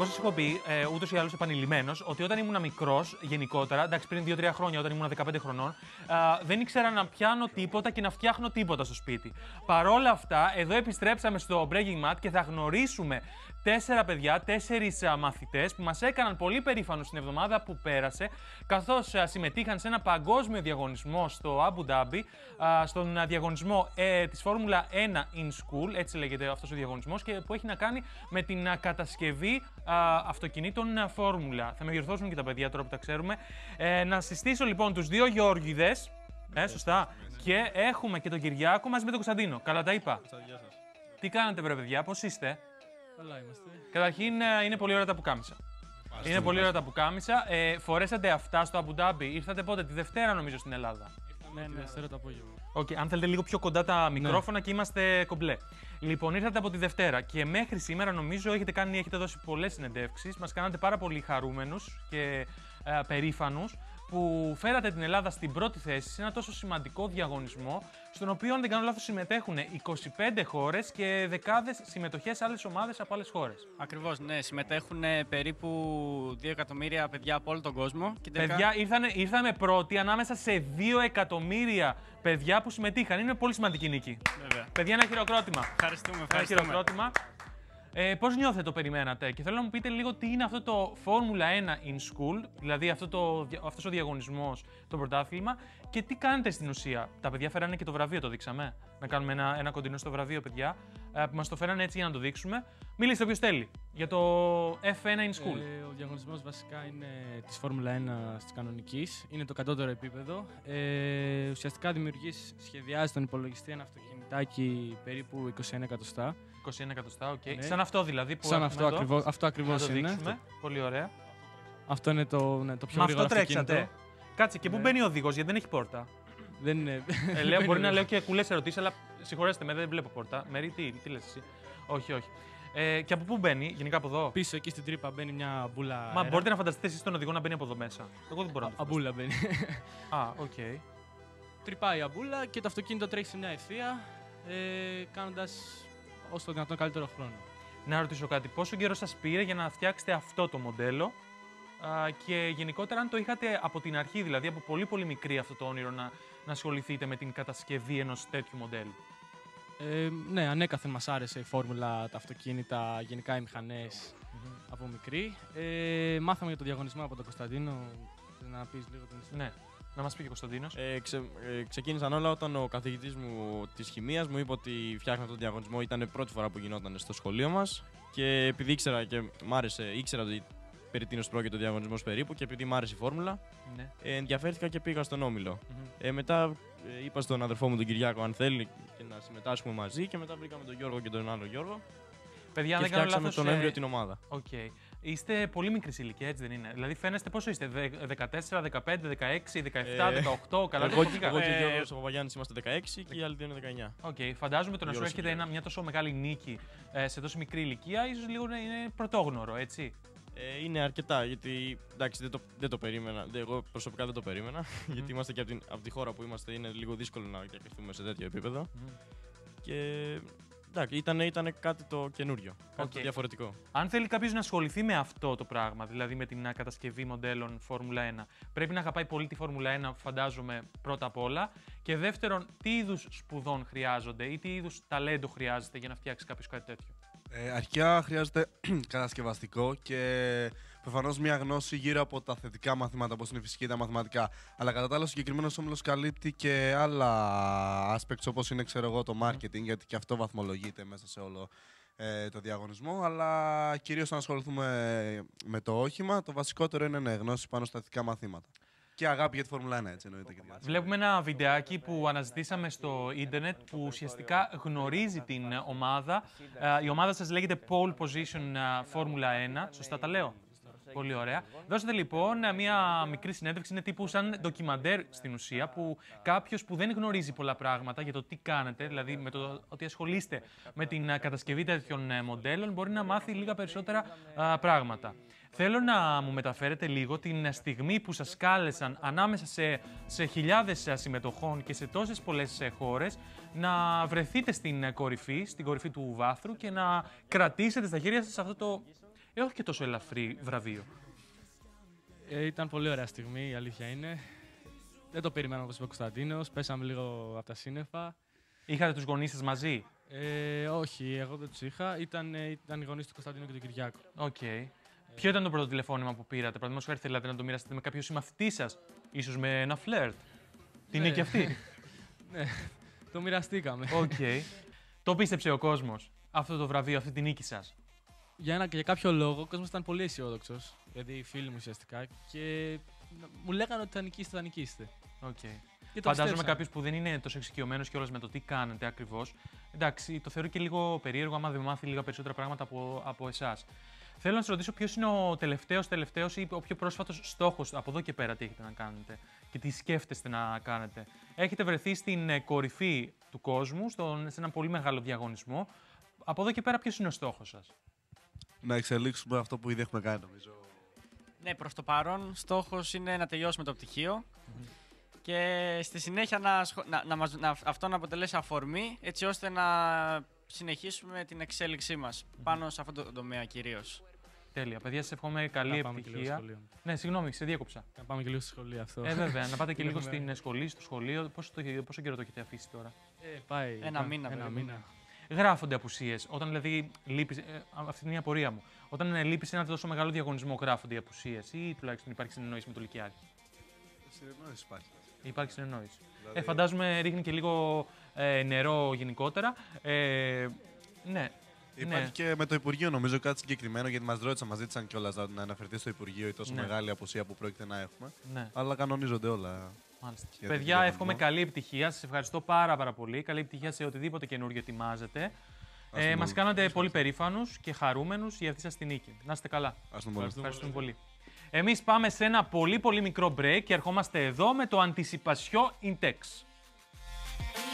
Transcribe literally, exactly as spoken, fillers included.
εγώ σας έχω πει ε, ούτως ή άλλως επανειλημμένος ότι όταν ήμουν μικρός, γενικότερα, εντάξει, πριν δύο τρία χρόνια, όταν ήμουν δεκαπέντε χρονών, ε, δεν ήξερα να πιάνω τίποτα και να φτιάχνω τίποτα στο σπίτι. Παρόλα αυτά, εδώ επιστρέψαμε στο Breaking Mat και θα γνωρίσουμε τέσσερα παιδιά, τέσσερις μαθητές που μας έκαναν πολύ περήφανους την εβδομάδα που πέρασε, καθώς α, συμμετείχαν σε ένα παγκόσμιο διαγωνισμό στο Αμπου Ντάμπι, α, στον α, διαγωνισμό ε, της Φόρμουλα ένα in School, έτσι λέγεται αυτός ο διαγωνισμός, και που έχει να κάνει με την α, κατασκευή α, αυτοκινήτων α, Φόρμουλα. Θα με διορθώσουν και τα παιδιά τώρα που τα ξέρουμε. Ε, να συστήσω λοιπόν τους δύο Γιώργηδες, ε, σωστά, και έχουμε και τον Κυριάκο μαζί με τον Κωνσταντίνο. Καλά τα είπα. Τι κάνετε βρε παιδιά, πώς είστε? Καλά είμαστε. Καταρχήν είναι πολύ ωραία τα πουκάμισα. Είναι πολύ ωραία τα πουκάμισα. Ε, φορέσατε αυτά στο Αμπου Ντάμπι. Ήρθατε πότε? Τη Δευτέρα νομίζω στην Ελλάδα. Ναι, ναι, Δευτέρα το απόγευμα. Okay, αν θέλετε λίγο πιο κοντά τα μικρόφωνα ναι. Και είμαστε κομπλέ. Λοιπόν, ήρθατε από τη Δευτέρα και μέχρι σήμερα νομίζω έχετε, κάνει, έχετε δώσει πολλές συνεντεύξεις. Μας κάνατε πάρα πολύ χαρούμενους και ε, περήφανους που φέρατε την Ελλάδα στην πρώτη θέση σε ένα τόσο σημαντικό διαγωνισμό, στον οποίο, αν δεν κάνω λάθος, συμμετέχουν είκοσι πέντε χώρες και δεκάδες συμμετοχές σε άλλες ομάδες από άλλες χώρες. Ακριβώς, ναι. Συμμετέχουν περίπου δύο εκατομμύρια παιδιά από όλο τον κόσμο. Και τελικά... Παιδιά, ήρθανε, ήρθαμε πρώτοι ανάμεσα σε δύο εκατομμύρια παιδιά που συμμετείχαν. Είναι πολύ σημαντική νίκη. Βέβαια. Παιδιά, ένα χειροκρότημα. Ευχαριστούμε, ευχαριστούμε. Ένα χειροκρότημα. Ε, πώς νιώθετε το περιμένατε? Και θέλω να μου πείτε λίγο τι είναι αυτό το Φόρμουλα ένα in School, δηλαδή αυτό το, αυτός ο διαγωνισμός, το πρωτάθλημα, και τι κάνετε στην ουσία. Τα παιδιά φέρανε και το βραβείο, το δείξαμε. Να κάνουμε ένα, ένα κοντινό στο βραβείο, παιδιά, ε, που μας το φέρανε έτσι για να το δείξουμε. Μιλήστε όποιος θέλει για το εφ ένα in School. Ε, ο διαγωνισμός βασικά είναι της Φόρμουλα ένα της κανονικής, είναι το κατώτερο επίπεδο. Ε, ουσιαστικά δημιουργείς, σχεδιάζει τον υπολογιστή ένα αυτοκινητάκι περίπου είκοσι ένα εκατοστά. είκοσι ένα εκατοστά, οκ. Okay. Ναι. Σαν αυτό δηλαδή που Σαν αυτό, ακριβώς, αυτό ακριβώς είναι. είναι. Το πολύ ωραία. Αυτό είναι το, ναι, το πιο Μα γρήγορο αυτό τρέξατε. αυτοκίνητο. Κάτσε, και πού Ναι. μπαίνει ο οδηγός, γιατί δεν έχει πόρτα. Δεν είναι. Ε, λέω, μπορεί να λέω και κουλές ερωτήσεις, αλλά συγχωρέστε με, δεν βλέπω πόρτα. Μέρη, τι, τι λες εσύ? Όχι, όχι. Ε, και από πού μπαίνει, γενικά από εδώ? Πίσω εκεί στην τρύπα μπαίνει μια μπούλα. Μα αέρα. μπορείτε να φανταστείτε εσείς τον οδηγό να μπαίνει από εδώ μέσα? Εγώ δεν μπορώ να το φανταστώ. Αμπούλα μπαίνει. Α, οκ. Okay. Τρυπάει η αμπούλα και το αυτοκίνητο τρέχει σε μια ευθεία, ε, κάνοντας όσο το δυνατόν καλύτερο χρόνο. Να ρωτήσω κάτι, πόσο καιρό σας πήρε για να φτιάξετε αυτό το μοντέλο α, και γενικότερα αν το είχατε από την αρχή, δηλαδή από πολύ πολύ μικρή αυτό το όνειρο να, να ασχοληθείτε με την κατασκευή ενός τέτοιου μοντέλου? Ε, ναι, ανέκαθεν μας άρεσε η φόρμουλα, τα αυτοκίνητα, γενικά οι μηχανές mm-hmm. από μικρή. Ε, μάθαμε για το διαγωνισμό από τον Κωνσταντίνο, να πεις λίγο την ιστορία. Ναι. Να μας πει και ο Κωνσταντίνος. Ε, ξε, ε, ξεκίνησαν όλα όταν ο καθηγητής μου της χημείας μου είπε ότι φτιάχνει αυτό το διαγωνισμό. Ήταν πρώτη φορά που γινόταν στο σχολείο μας και επειδή ήξερα και μ' άρεσε, ήξερα ότι περί τίνος πρόκειται ο διαγωνισμός περίπου και επειδή μ' άρεσε η φόρμουλα, ναι. ε, ενδιαφέρθηκα και πήγα στον Όμιλο. Mm-hmm. Ε, μετά ε, είπα στον αδερφό μου τον Κυριάκο αν θέλει και να συμμετάσχουμε μαζί και μετά βρήκαμε τον Γιώργο και τον άλλο Γιώργο. Παιδιά, και δεν κάνω φτιάξαμε λάθος, τον Νοέμβριο ε... την ομάδα. Okay. Είστε πολύ μικρή ηλικία, έτσι δεν είναι? Δηλαδή, φαίνεστε πόσο είστε, δεκατέσσερα, δεκαπέντε, δεκαέξι, δεκαεπτά, ε, δεκαοκτώ, καλά. Εγώ, εγώ και ο Γιώργος ο Παπαγιάννης είμαστε δεκαέξι και οι άλλοι δύο είναι δεκαεννιά. Οκ, okay. Φαντάζομαι το να σου έρχεται ένα, μια τόσο μεγάλη νίκη ε, σε τόσο μικρή ηλικία, ίσως λίγο να είναι πρωτόγνωρο, έτσι. Ε, είναι αρκετά, γιατί εντάξει, δεν το, δεν το περίμενα. Εγώ προσωπικά δεν το περίμενα. Mm-hmm. Γιατί είμαστε και από, την, από τη χώρα που είμαστε, είναι λίγο δύσκολο να διακριθούμε σε τέτοιο επίπεδο. Mm-hmm. Και εντάξει, ήταν, ήταν κάτι το καινούριο, κάτι okay. το διαφορετικό. Αν θέλει κάποιος να ασχοληθεί με αυτό το πράγμα, δηλαδή με την κατασκευή μοντέλων Φόρμουλα ένα, πρέπει να αγαπάει πολύ τη Φόρμουλα ένα, φαντάζομαι, πρώτα απ' όλα. Και δεύτερον, τι είδους σπουδών χρειάζονται ή τι είδους ταλέντο χρειάζεται για να φτιάξει κάποιος κάτι τέτοιο? Ε, αρχικά χρειάζεται κατασκευαστικό και προφανώς μια γνώση γύρω από τα θετικά μαθήματα, όπως είναι η φυσική και τα μαθηματικά. Αλλά κατά τα άλλα, ο συγκεκριμένος όμιλος καλύπτει και άλλα aspects, όπως είναι, ξέρω εγώ, το marketing, mm. γιατί και αυτό βαθμολογείται μέσα σε όλο ε, το διαγωνισμό. Αλλά κυρίως να ασχοληθούμε με το όχημα, το βασικότερο είναι ναι, γνώση πάνω στα θετικά μαθήματα. Και αγάπη για τη Φόρμουλα ένα, έτσι εννοείται. Βλέπουμε ένα βιντεάκι που αναζητήσαμε στο ίντερνετ που ουσιαστικά γνωρίζει την ομάδα. Η ομάδα σας λέγεται Pole Position Φόρμουλα ένα. Σωστά τα λέω? Πολύ ωραία. Δώσατε λοιπόν μια μικρή συνέντευξη, είναι τύπου σαν ντοκιμαντέρ στην ουσία, που κάποιος που δεν γνωρίζει πολλά πράγματα για το τι κάνετε, δηλαδή με το ότι ασχολείστε με την κατασκευή τέτοιων μοντέλων, μπορεί να μάθει λίγα περισσότερα α, πράγματα. Θέλω να μου μεταφέρετε λίγο την στιγμή που σας κάλεσαν ανάμεσα σε, σε χιλιάδες συμμετοχών και σε τόσες πολλές χώρες να βρεθείτε στην κορυφή, στην κορυφή του βάθρου και να κρατήσετε στα χέρια σας αυτό το ε, όχι και τόσο ελαφρύ βραβείο. Ε, ήταν πολύ ωραία στιγμή, η αλήθεια είναι. Δεν το περιμέναμε, όπως είπε ο Κωνσταντίνος. Πέσαμε λίγο από τα σύννεφα. Είχατε τους γονείς σας μαζί? Ε, όχι, εγώ δεν τους είχα. Ήταν, ήταν οι γονείς του Κωνσταντίνου και του Κυριάκου. Οκ. Okay. Ε... Ποιο ήταν το πρώτο τηλεφώνημα που πήρατε? Παραδείγματος χάρη, θέλατε να το μοιραστείτε με κάποιο συμμαθητή σας, ίσως με ένα φλερτ? Την νίκη αυτή? Ναι, το μοιραστήκαμε. Οκ. Okay. Το πίστεψε ο κόσμος αυτό το βραβείο, αυτή τη νίκη σας? Για, ένα, για κάποιο λόγο ο κόσμος ήταν πολύ αισιόδοξος. Δηλαδή οι φίλοι μου ουσιαστικά. Και μου λέγανε ότι θα νικήσετε, θα νικήσετε. Okay. Φαντάζομαι κάποιο που δεν είναι τόσο εξοικειωμένο κιόλας με το τι κάνετε ακριβώς. Εντάξει, το θεωρώ και λίγο περίεργο άμα δεν μάθει λίγα περισσότερα πράγματα από, από εσάς. Θέλω να σας ρωτήσω ποιος είναι ο τελευταίος, τελευταίος ή ο πιο πρόσφατος στόχος από εδώ και πέρα, τι έχετε να κάνετε και τι σκέφτεστε να κάνετε. Έχετε βρεθεί στην κορυφή του κόσμου, στον, σε ένα πολύ μεγάλο διαγωνισμό. Από εδώ και πέρα, ποιος είναι ο στόχος σας? Να εξελίξουμε αυτό που ήδη έχουμε κάνει, νομίζω. Ναι, προς το παρόν, στόχος είναι να τελειώσουμε το πτυχίο. Mm-hmm. Και στη συνέχεια να, να, να, μας, να, αυτό να αποτελέσει αφορμή, έτσι ώστε να συνεχίσουμε την εξέλιξή μας mm-hmm. πάνω σε αυτό το τομέα κυρίως. Τέλεια. Παιδιά, σας ευχόμαι καλή επιτυχία. Ναι, συγγνώμη, σε διέκοψα. Να πάμε και λίγο στη σχολή αυτό. Ε, βέβαια, να πάτε και λίγο στην σχολή, στο σχολείο. Πόσο, το, πόσο καιρό το έχετε αφήσει τώρα? Ε, πάει. Ένα πάει, μήνα. Ένα μήνα. Γράφονται απουσίες. Όταν δηλαδή λείπεις, ε, αυτή είναι η απορία μου. Όταν ε, λείπεις σε ένα τόσο μεγάλο διαγωνισμό, γράφονται οι απουσίες ή τουλάχιστον υπάρχει συνεννόηση με το Λυκειάρχη? Συνεννόηση υπάρχει. Υπάρχει συνεννόηση. Δηλαδή... Ε, φαντάζομαι ρίχνει και λίγο ε, νερό γενικότερα. Ε, ναι. Υπάρχει ναι. και με το Υπουργείο νομίζω κάτι συγκεκριμένο, γιατί μας ρώτησαν, μας ζήτησαν κιόλας να αναφερθεί στο Υπουργείο η τόσο ναι. μεγάλη απουσία που πρόκειται να έχουμε. Ναι. Αλλά κανονίζονται όλα. Μάλιστα. Παιδιά, εύχομαι καλή επιτυχία. Σας ευχαριστώ πάρα, πάρα πολύ. Καλή επιτυχία σε οτιδήποτε καινούργιο ετοιμάζετε. Ε, μας κάνατε πολύ περήφανους και χαρούμενους για αυτή σας τη νίκη. Να είστε καλά. Ευχαριστούμε πολύ. Εμείς πάμε σε ένα πολύ πολύ μικρό break και ερχόμαστε εδώ με το Anticipation Intex.